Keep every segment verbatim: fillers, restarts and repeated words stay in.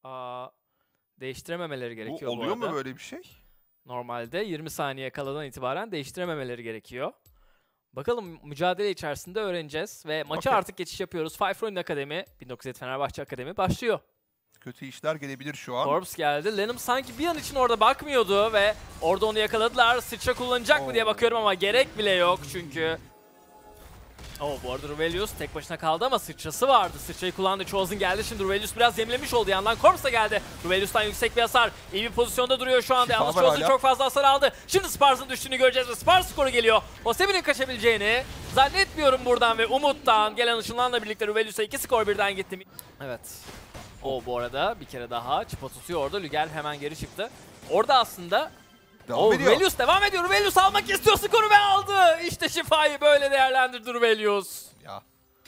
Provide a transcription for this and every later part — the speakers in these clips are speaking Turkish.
Aa, değiştirememeleri gerekiyor bu, bu oluyor arada. mu böyle bir şey? Normalde yirmi saniye kaladan itibaren değiştirememeleri gerekiyor. Bakalım mücadele içerisinde öğreneceğiz ve maça Okay. artık geçiş yapıyoruz. Five Ronin Akademi, bin dokuz yüz yedi Fenerbahçe Akademi başlıyor. Kötü işler gelebilir şu an. Corps geldi. Lenum sanki bir an için orada bakmıyordu ve orada onu yakaladılar. Sıçra kullanacak mı diye bakıyorum ama gerek bile yok çünkü. Oh, bu arada Ruvelius tek başına kaldı ama sıçrası vardı. Sıçrayı kullandı. Chosen geldi. Şimdi Ruvelius biraz yemlemiş oldu. Yandan Corps da geldi. Ruvelius'tan yüksek bir hasar. İyi bir pozisyonda duruyor şu anda. Şifa Yalnız var Chosen hala. çok fazla hasar aldı. Şimdi Spars'ın düştüğünü göreceğiz ve Spars skoru geliyor. Osebi'nin kaçabileceğini zannetmiyorum buradan ve Umut'tan gelen ışınlanla birlikte Ruvelius'a iki skor birden gitti. Evet. O bu arada bir kere daha çıpa tutuyor orada. Lüger hemen geri çıktı. Orada aslında Devam oh, ediyor. Ruvelius devam ediyor. Ruvelius almak istiyor skoru ve aldı. İşte şifayı böyle değerlendirdi Ruvelius. Ya.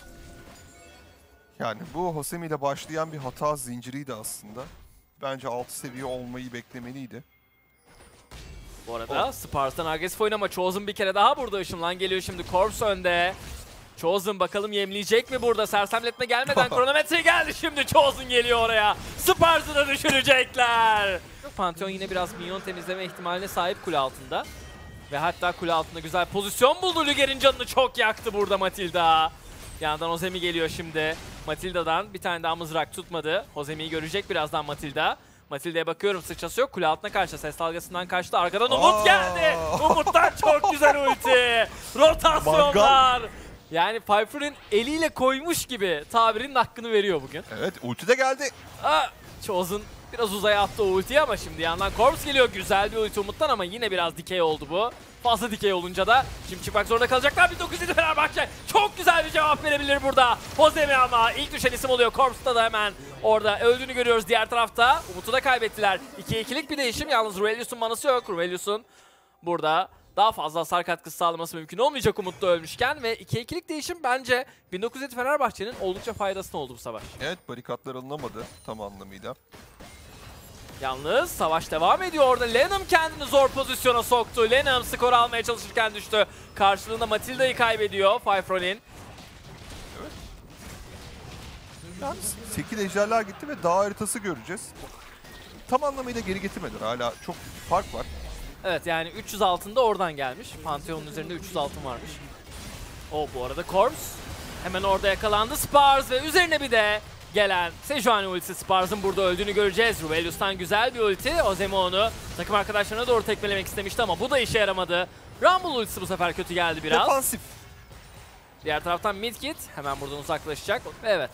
Yani bu Hosemi ile başlayan bir hata zinciriydi aslında. Bence altı seviye olmayı beklemeliydi. Bu arada oh. Spars'tan agresif oyun ama Chosen bir kere daha burada ışınlan geliyor şimdi. Corps önde. Chosen bakalım yemleyecek mi burada? Sersemletme gelmeden kronometre geldi. Şimdi Chosen geliyor oraya. Spars'ı da düşürecekler. Pantheon yine biraz minyon temizleme ihtimaline sahip kule altında. Ve hatta kule altında güzel pozisyon buldu. Lüger'in canını çok yaktı burada Matilda. Yandan Hosemi geliyor şimdi. Matilda'dan bir tane daha mızrak tutmadı. Hosemi'yi görecek birazdan Matilda. Matilda'ya bakıyorum, sıçrası yok. Kule altına karşı ses dalgasından kaçtı. Arkadan Umut Aa! geldi. Umut'tan çok güzel ulti. Rotasyonlar. Yani Pfeiffer'in eliyle koymuş gibi tabirinin hakkını veriyor bugün. Evet, ulti de geldi. Aa, Chosen biraz uzaya attı o ultiyi ama şimdi yandan Corps geliyor. Güzel bir ulti Umut'tan ama yine biraz dikey oldu bu. Fazla dikey olunca da şimdi çıkmak zorunda kalacaklar. bin dokuz yüz yedi Fenerbahçe çok güzel bir cevap verebilir burada. Hosemi ama ilk düşen isim oluyor. Corps'ta da hemen orada öldüğünü görüyoruz. Diğer tarafta Umut'u da kaybettiler. ikiye ikilik bir değişim. Yalnız Ruvelius'un manası yok. Ruvelius'un burada daha fazla hasar katkısı sağlaması mümkün olmayacak Umut da ölmüşken ve ikiye ikilik değişim bence bin dokuz yüz yedi Fenerbahçe'nin oldukça faydasına oldu bu savaş. Evet, barikatlar alınamadı tam anlamıyla. Yalnız savaş devam ediyor orada. Lenum kendini zor pozisyona soktu. Lenum skor almaya çalışırken düştü. Karşılığında Matilda'yı kaybediyor Five Ronin. Evet. Yani sekiz ejderler gitti ve dağ haritası göreceğiz. Tam anlamıyla geri getirmediler. Hala çok fark var. Evet, yani üç yüz altında oradan gelmiş. Pantheon'un üzerinde üç yüz altın varmış. O bu arada Corps hemen orada yakalandı. Spars ve üzerine bir de gelen Sejuani ultisi. Spars'ın burada öldüğünü göreceğiz. Ruvelius'tan güzel bir ulti. Hosemi onu takım arkadaşlarına doğru tekmelemek istemişti ama bu da işe yaramadı. Rumble ultisi bu sefer kötü geldi biraz. Defansif. Diğer taraftan Midkit hemen buradan uzaklaşacak. Evet.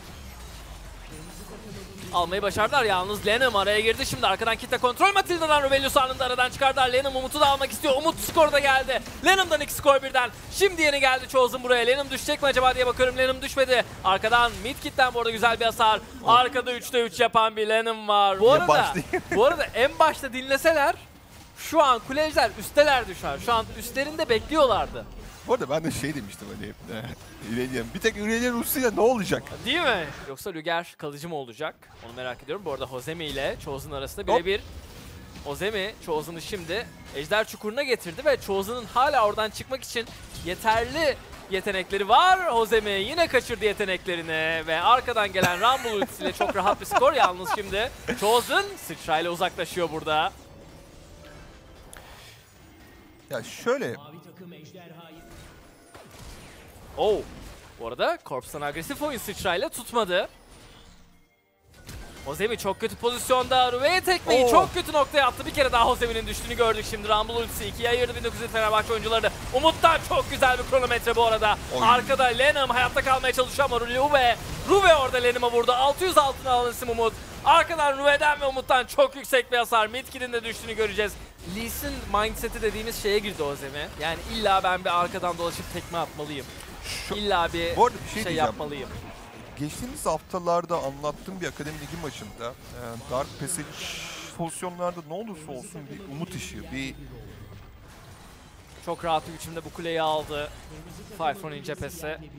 Almayı başardılar yalnız. Lenum araya girdi şimdi. Arkadan kitle kontrol. Matilda'dan Ruvelius anında aradan çıkardılar. Lenum Umut'u da almak istiyor. Umut skor da geldi. Lenum'dan iki skor birden. Şimdi yeni geldi Chosen buraya. Lenum düşecek mi acaba diye bakıyorum. Lenum düşmedi. Arkadan Midkit'ten bu arada güzel bir hasar. Arkada üçte üç yapan bir Lenum var. Bu arada, bu arada en başta dinleseler şu an kuleciler üstelerdi şu an. Şu an üstlerinde bekliyorlardı. Bu arada ben de şey demiştim hani İrelia'nın. Bir tek İrelia Rusya'yla ne olacak? Değil mi? Yoksa Lüger kalıcı mı olacak? Onu merak ediyorum. Bu arada Hosemi ile Chosen arasında birebir. Hosemi Chosen'ı şimdi Ejder Çukuru'na getirdi ve Chosen'ın hala oradan çıkmak için yeterli yetenekleri var. Hosemi yine kaçırdı yeteneklerini ve arkadan gelen Rumble ultisiyle çok rahat bir skor. Yalnız şimdi Chosen sıçrayla uzaklaşıyor burada. Ya şöyle. Oh. Bu arada Corps'tan agresif oyun sıçrayla tutmadı. Hosemi çok kötü pozisyonda. Ruve'ye tekmeyi Oo. çok kötü noktaya attı. Bir kere daha Hosemi'nin düştüğünü gördük. Şimdi Rumble ultisi ikiye ayırdı bin dokuz yüz Fenerbahçe oyuncularını. Umut'tan çok güzel bir kronometre bu arada. Oy. Arkada Lenum hayatta kalmaya çalışıyor ama Ruve. Ruve orada Lenum'a vurdu. altı yüz altına alan isim Umut. Arkadan Ruve'den ve Umut'tan çok yüksek bir hasar. Midkit'in de düştüğünü göreceğiz. Lee Sin mindset'i dediğimiz şeye girdi Hosemi. Yani illa ben bir arkadan dolaşıp tekme atmalıyım. Şu, İlla bir, bu arada bir şey, şey diyeceğim. yapmalıyım. Geçtiğimiz haftalarda anlattığım bir akademi ligi maçında e, Dark Passage pozisyonlarda ne olursa olsun bir umut ışığı, bir Çok rahat bir biçimde bu kuleyi aldı Five Ronin cephesi.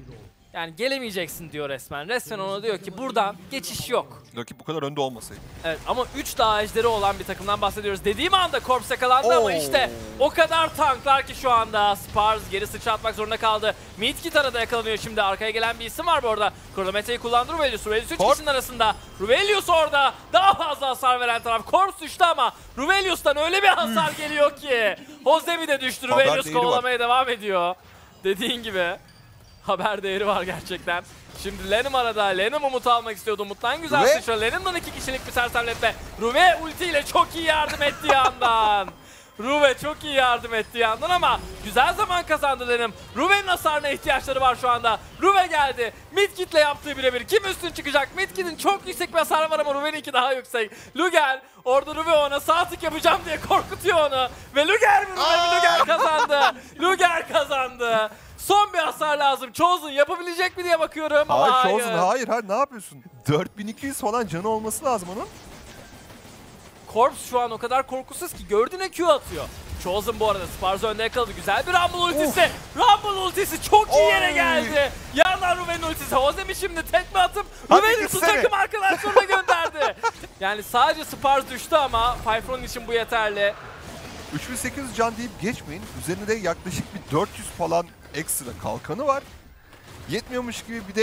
Yani gelemeyeceksin diyor resmen. Resmen ona diyor ki buradan geçiş yok. Rakip bu kadar önde olmasaydı. Evet ama üç dağ ejderi olan bir takımdan bahsediyoruz. Dediğim anda Corps yakalandı ama Oo. işte o kadar tanklar ki şu anda. Spars geri sıçratmak zorunda kaldı. Midkit arada yakalanıyor şimdi. Arkaya gelen bir isim var bu arada. Kronometreyi kullandı Ruvelius. Ruvelius üç Corps. kişinin arasında. Ruvelius orada. Daha fazla hasar veren taraf. Corps düştü ama Ruvelius'tan öyle bir hasar geliyor ki. Hozemi de düştü. Haber Ruvelius değeri var. kovalamaya devam ediyor. Dediğin gibi. Haber değeri var gerçekten. Şimdi Lenum arada. Lenum Umut'u almak istiyordu. Umut'tan güzel Ruve. sıçra. Lenum'dan iki kişilik bir sersemletme. Ruve ultiyle çok iyi yardım ettiği yandan. Ruve çok iyi yardım ettiği yandan ama güzel zaman kazandı Lenum. Ruve'nin hasarına ihtiyaçları var şu anda. Ruve geldi. Midkit'le yaptığı birebir. Kim üstün çıkacak? Midkit'in çok yüksek bir hasarı var ama Ruve'ninki daha yüksek. Luger orada Ruve ona sağ tık yapacağım diye korkutuyor onu. Ve Luger mi Ruve mi? Luger kazandı. Luger kazandı. Son bir hasar lazım. Chosen yapabilecek mi diye bakıyorum ama Hayır, hayır. Chosen, hayır, hayır, ne yapıyorsun? dört bin iki yüz falan canı olması lazım onun. Corps şu an o kadar korkusuz ki gördüğüne Q atıyor. Chosen bu arada Spars'ı önde yakaladı. Güzel bir Rumble ultisi. Rumble ultisi çok iyi yere Oy. geldi. Yandan Ruve'nin ultisi. Hozemi şimdi tekme atıp Hadi Ruve'nin su gitsene. takım arkadaşlarına gönderdi. Yani sadece Spars düştü ama Fyfron için bu yeterli. üç bin sekiz yüz can deyip geçmeyin. Üzerinde yaklaşık bir dört yüz falan ekstra kalkanı var. Yetmiyormuş gibi bir de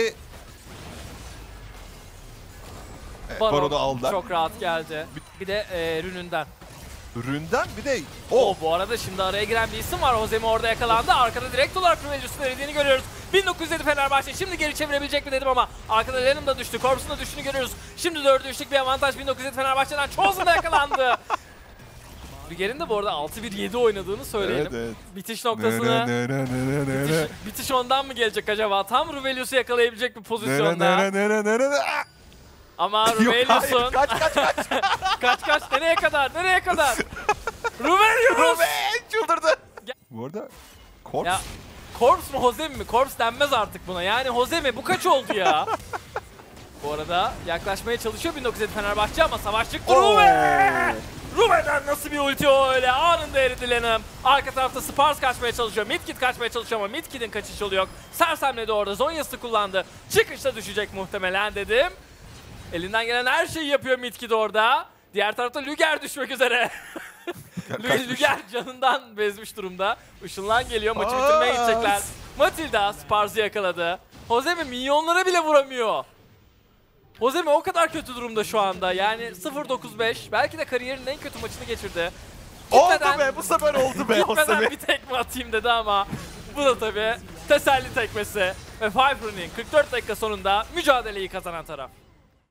evet, Baron Baron'u aldılar. çok rahat geldi. Bir de e, Rününden. Üründen bir de O o bu arada şimdi araya giren bir isim var. Hozemi orada yakalandı. Arkada direkt olarak Ruvelius'un verildiğini görüyoruz. bin dokuz yüz yedi Fenerbahçe şimdi geri çevirebilecek mi dedim ama arkada Lenum da düştü. Corps'un da düştüğünü görüyoruz. Şimdi dördü üçlük bir avantaj bin dokuz yüz yedi Fenerbahçe'den. Chosen da yakalandı. Rüger'in de bu arada altı bir yedi oynadığını söyleyelim. Evet, evet. Bitiş noktasını bitiş, bitiş ondan mı gelecek acaba? Tam Ruvelius'u yakalayabilecek bir pozisyonda. Ama Yok, hayır, Ruvelius'un kaç kaç kaç. kaç kaç nereye kadar? Nereye kadar? Ruvelius! Ruve çıldırdı. Bu arada Corps Ya Corps mu Hozemi mi? Corps denmez artık buna. Yani Hozemi bu kaç oldu ya? Bu arada yaklaşmaya çalışıyor bin dokuz yüz yedi Fenerbahçe ama savaş çıktı. Oo. Ruve! Ruve'den nasıl bir ulti o öyle? Anında eridi Lenum. Arka tarafta Spars kaçmaya çalışıyor. Midkit kaçmaya çalışıyor ama Midkit'in kaçış yolu yok. Sersemledi orada. Zonya'sı kullandı. Çıkışta düşecek muhtemelen dedim. Elinden gelen her şeyi yapıyor Midkit orada. Diğer tarafta Luger düşmek üzere. kaçmış. Luger canından bezmiş durumda. Işınlan geliyor. Maçı Aa. bitirmeye gidecekler. Matilda Spars'ı yakaladı. Hozemi minyonlara bile vuramıyor. Hozemi o kadar kötü durumda şu anda. Yani sıfır dokuz beş. Belki de kariyerinin en kötü maçını geçirdi. Oldu be, bu sefer oldu be Gitmeden Hosemi. bir tekme atayım dedi ama bu da tabii teselli tekmesi. Ve Fyfron'in kırk dört dakika sonunda mücadeleyi kazanan taraf.